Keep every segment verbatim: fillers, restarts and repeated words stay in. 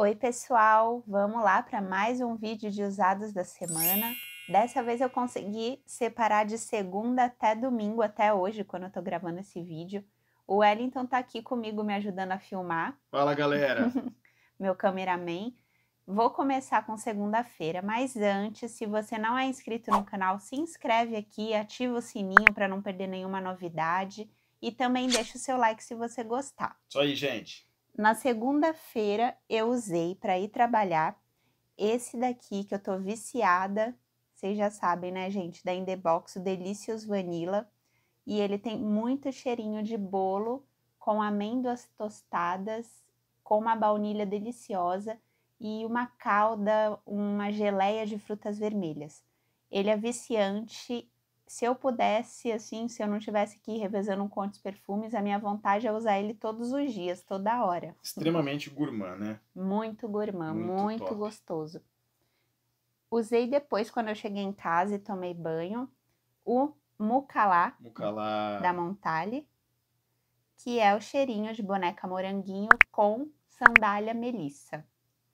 Oi pessoal, vamos lá para mais um vídeo de usados da semana. Dessa vez eu consegui separar de segunda até domingo, até hoje, quando eu tô gravando esse vídeo. O Wellington tá aqui comigo me ajudando a filmar. Fala, galera! Meu cameraman. Vou começar com segunda-feira, mas antes, se você não é inscrito no canal, se inscreve aqui, ativa o sininho para não perder nenhuma novidade e também deixa o seu like se você gostar. Isso aí, gente. Na segunda-feira eu usei para ir trabalhar esse daqui que eu tô viciada, vocês já sabem, né, gente, da In The Box, o Delicious Vanilla, e ele tem muito cheirinho de bolo com amêndoas tostadas, com uma baunilha deliciosa e uma calda, uma geleia de frutas vermelhas. Ele é viciante. Se eu pudesse, assim, se eu não tivesse aqui revezando com outros perfumes, a minha vontade é usar ele todos os dias, toda hora. Extremamente gourmand, né? Muito gourmand, Muito muito top. gostoso. Usei depois, quando eu cheguei em casa e tomei banho, o Mucalá Mucalá. da Montale, que é o cheirinho de boneca moranguinho com sandália melissa.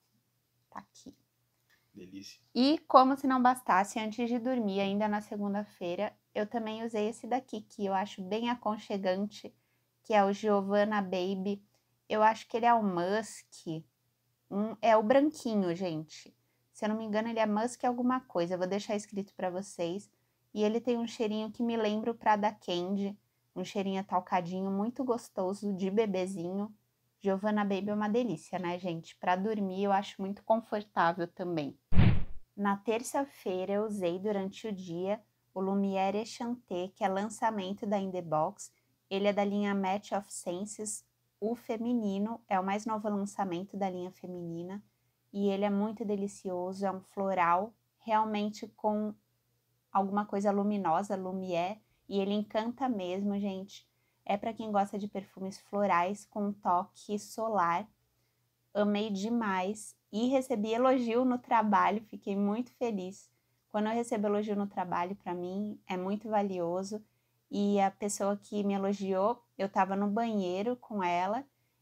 Tá aqui. Delícia. E como se não bastasse, antes de dormir, ainda na segunda-feira, eu também usei esse daqui, que eu acho bem aconchegante, que é o Giovanna Baby. Eu acho que ele é o Musk, um, é o branquinho, gente. Se eu não me engano, ele é Musk alguma coisa, eu vou deixar escrito para vocês. E ele tem um cheirinho que me lembra o Prada Candy, um cheirinho atalcadinho, muito gostoso, de bebezinho. Giovanna Baby é uma delícia, né, gente? Para dormir eu acho muito confortável também. Na terça-feira eu usei durante o dia o Lumière Enchanté, que é lançamento da In The Box. Ele é da linha Match of Senses, o feminino, é o mais novo lançamento da linha feminina. E ele é muito delicioso, é um floral, realmente com alguma coisa luminosa, lumière, e ele encanta mesmo, gente. É para quem gosta de perfumes florais com um toque solar. Amei demais e recebi elogio no trabalho, fiquei muito feliz. Quando eu recebo elogio no trabalho, para mim é muito valioso. E a pessoa que me elogiou, eu estava no banheiro com ela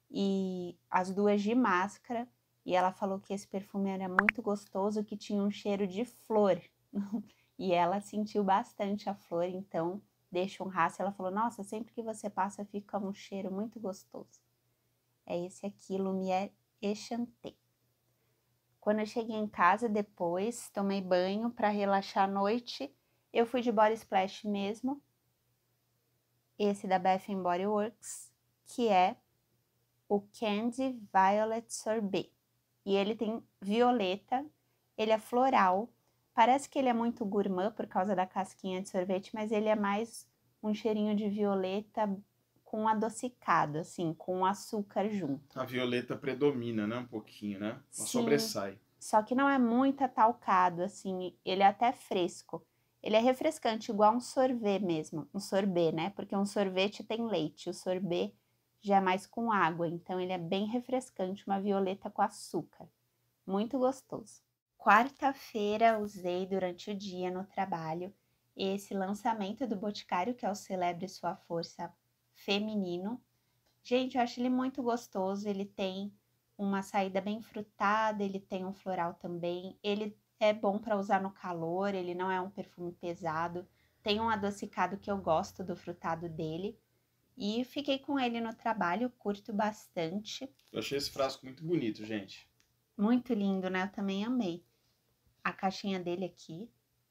e as duas de máscara, e ela falou que esse perfume era muito gostoso, que tinha um cheiro de flor. E ela sentiu bastante a flor, então deixa um rastro. Ela falou: nossa, sempre que você passa fica um cheiro muito gostoso. É esse aqui, Lumière Enchanté. Quando eu cheguei em casa depois, tomei banho para relaxar à noite, eu fui de Body Splash mesmo, esse da Bath and Body Works, que é o Candy Violet Sorbet. E ele tem violeta, ele é floral, parece que ele é muito gourmand por causa da casquinha de sorvete, mas ele é mais um cheirinho de violeta com adocicado, assim, com açúcar junto. A violeta predomina, né? Um pouquinho, né? Ela Sim, sobressai. só que não é muito atalcado, assim, ele é até fresco. Ele é refrescante, igual um sorvete mesmo, um sorbet, né? Porque um sorvete tem leite, o sorbet já é mais com água, então ele é bem refrescante, uma violeta com açúcar. Muito gostoso. Quarta-feira usei durante o dia no trabalho esse lançamento do Boticário, que é o Celebre Sua Força feminino. Gente, eu acho ele muito gostoso, ele tem uma saída bem frutada, ele tem um floral também, ele é bom para usar no calor, ele não é um perfume pesado, tem um adocicado que eu gosto do frutado dele, e fiquei com ele no trabalho, curto bastante. Eu achei esse frasco muito bonito, gente. Muito lindo, né? Eu também amei a caixinha dele aqui.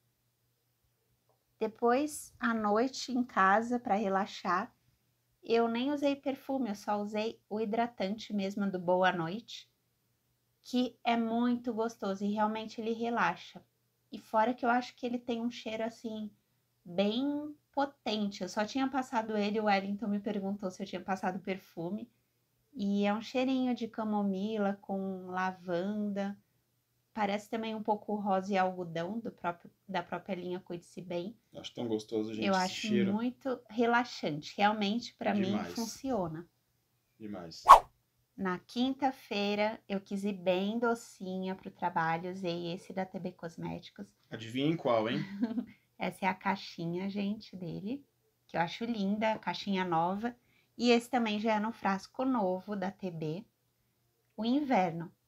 Depois, à noite em casa, para relaxar, eu nem usei perfume, eu só usei o hidratante mesmo do Boa Noite, que é muito gostoso e realmente ele relaxa. E fora que eu acho que ele tem um cheiro assim, bem potente. Eu só tinha passado ele, o Wellington me perguntou se eu tinha passado perfume. E é um cheirinho de camomila com lavanda. Parece também um pouco rosa e algodão do próprio, da própria linha Cuide-se Bem. Acho tão gostoso, gente, Eu esse acho cheiro. muito relaxante. Realmente, para mim, Demais. funciona. Demais. Na quinta-feira, eu quis ir bem docinha pro trabalho, usei esse da T B Cosméticos. Adivinhem qual, hein? Essa é a caixinha, gente, dele, que eu acho linda, caixinha nova. E esse também já é no frasco novo da T B, o inverno.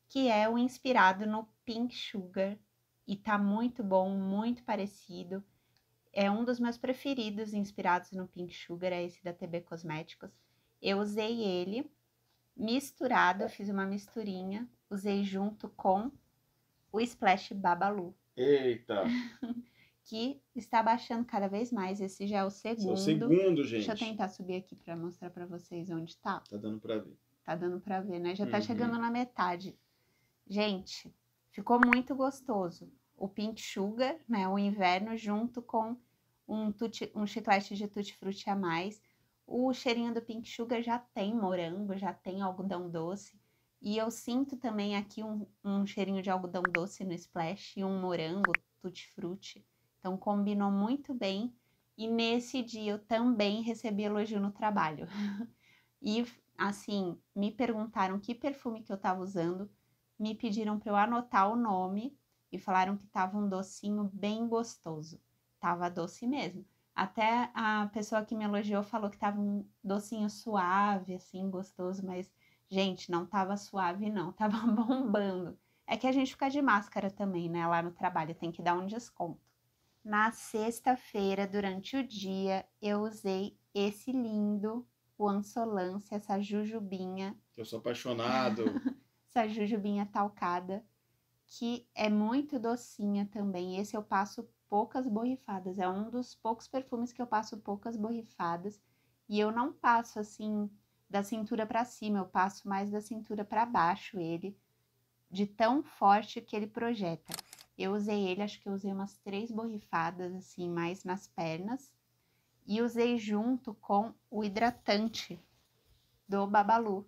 que é o inspirado no Pink Sugar. E tá muito bom, muito parecido. É um dos meus preferidos inspirados no Pink Sugar, é esse da T B Cosméticos. Eu usei ele misturado, eu fiz uma misturinha, usei junto com o Splash Babalu. Eita! Que está baixando cada vez mais. Esse já é o segundo. Esse é o segundo, gente. Deixa eu tentar subir aqui para mostrar para vocês onde tá. Tá dando pra ver. Tá dando para ver, né? Já tá Uhum. chegando na metade. Gente, ficou muito gostoso. O Pink Sugar, né? O inverno junto com um, tutti, um chiclete de tutti-frutti a mais. O cheirinho do Pink Sugar já tem morango, já tem algodão doce. E eu sinto também aqui um, um cheirinho de algodão doce no Splash e um morango, tutti-frutti. Então, combinou muito bem. E nesse dia eu também recebi elogio no trabalho. E, assim, me perguntaram que perfume que eu tava usando. Me pediram para eu anotar o nome e falaram que tava um docinho bem gostoso. Tava doce mesmo. Até a pessoa que me elogiou falou que tava um docinho suave, assim, gostoso. Mas, gente, não tava suave, não. Tava bombando. É que a gente fica de máscara também, né? Lá no trabalho. Tem que dar um desconto. Na sexta-feira, durante o dia, eu usei esse lindo, o Ansolance, essa jujubinha. Eu sou apaixonado. Essa jujubinha talcada, que é muito docinha também. Esse eu passo poucas borrifadas. É um dos poucos perfumes que eu passo poucas borrifadas. E eu não passo, assim, da cintura para cima. Eu passo mais da cintura para baixo ele, de tão forte que ele projeta. Eu usei ele, acho que eu usei umas três borrifadas, assim, mais nas pernas. E usei junto com o hidratante do Babalu,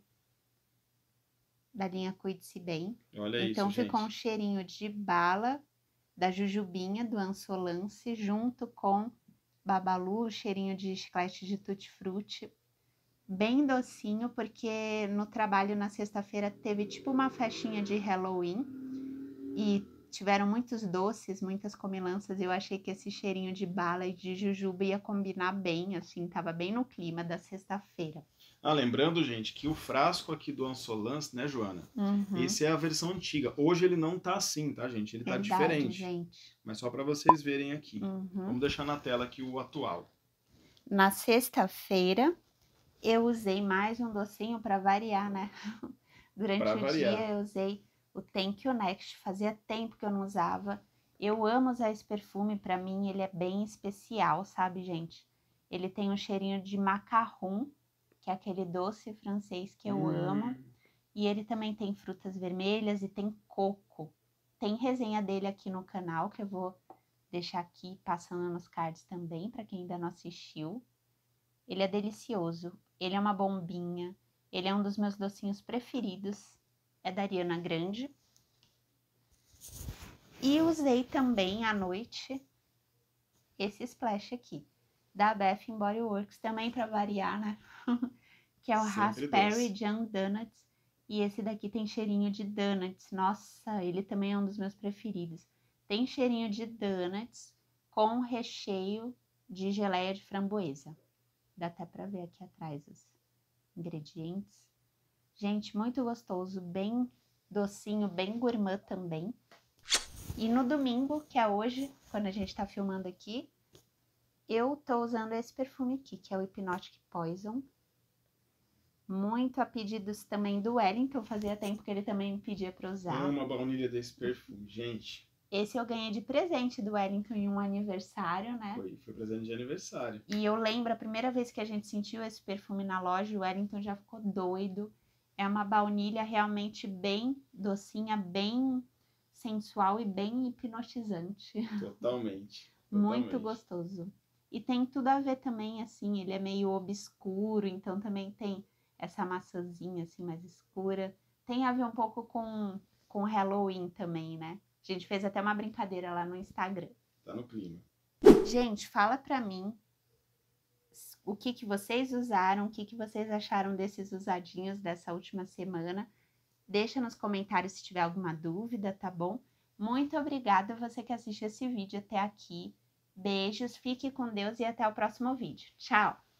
da linha Cuide-se Bem. Olha então isso, ficou gente. um cheirinho de bala, da jujubinha, do Ansolance, junto com Babalu, cheirinho de chiclete de tutti-frutti. Bem docinho, porque no trabalho na sexta-feira teve tipo uma festinha de Halloween. E tiveram muitos doces, muitas comilanças, e eu achei que esse cheirinho de bala e de jujuba ia combinar bem, assim, tava bem no clima da sexta-feira. Ah, lembrando, gente, que o frasco aqui do Ansolance, né, Joana? Uhum. Esse é a versão antiga. Hoje ele não tá assim, tá, gente? Ele Verdade, tá diferente. Gente. Mas só para vocês verem aqui. Uhum. Vamos deixar na tela aqui o atual. Na sexta-feira, eu usei mais um docinho para variar, né? Durante Pra o variar. dia eu usei o Thank You Next, fazia tempo que eu não usava. Eu amo usar esse perfume, pra mim ele é bem especial, sabe, gente? Ele tem um cheirinho de macarrão, que é aquele doce francês que eu Hum. amo. E ele também tem frutas vermelhas e tem coco. Tem resenha dele aqui no canal, que eu vou deixar aqui passando nos cards também, pra quem ainda não assistiu. Ele é delicioso, ele é uma bombinha, ele é um dos meus docinhos preferidos. É da Ariana Grande. E usei também à noite esse splash aqui, da Bath and Body Works, também para variar, né? Que é o Sempre Raspberry doce. Jam Donuts. E esse daqui tem cheirinho de donuts. Nossa, ele também é um dos meus preferidos. Tem cheirinho de donuts com recheio de geleia de framboesa. Dá até para ver aqui atrás os ingredientes. Gente, muito gostoso, bem docinho, bem gourmand também. E no domingo, que é hoje, quando a gente tá filmando aqui, eu tô usando esse perfume aqui, que é o Hypnotic Poison. Muito a pedidos também do Wellington, fazia tempo que ele também me pedia pra usar. Uma baunilha desse perfume, gente. Esse eu ganhei de presente do Wellington em um aniversário, né? Foi, foi presente de aniversário. E eu lembro, a primeira vez que a gente sentiu esse perfume na loja, o Wellington já ficou doido. É uma baunilha realmente bem docinha, bem sensual e bem hipnotizante. Totalmente. Muito Totalmente. gostoso. E tem tudo a ver também, assim, ele é meio obscuro, então também tem essa maçãzinha, assim, mais escura. Tem a ver um pouco com, com Halloween também, né? A gente fez até uma brincadeira lá no Instagram. Tá no clima. Gente, fala pra mim o que, que vocês usaram, o que, que vocês acharam desses usadinhos dessa última semana. Deixa nos comentários se tiver alguma dúvida, tá bom? Muito obrigada você que assistiu esse vídeo até aqui. Beijos, fique com Deus e até o próximo vídeo. Tchau!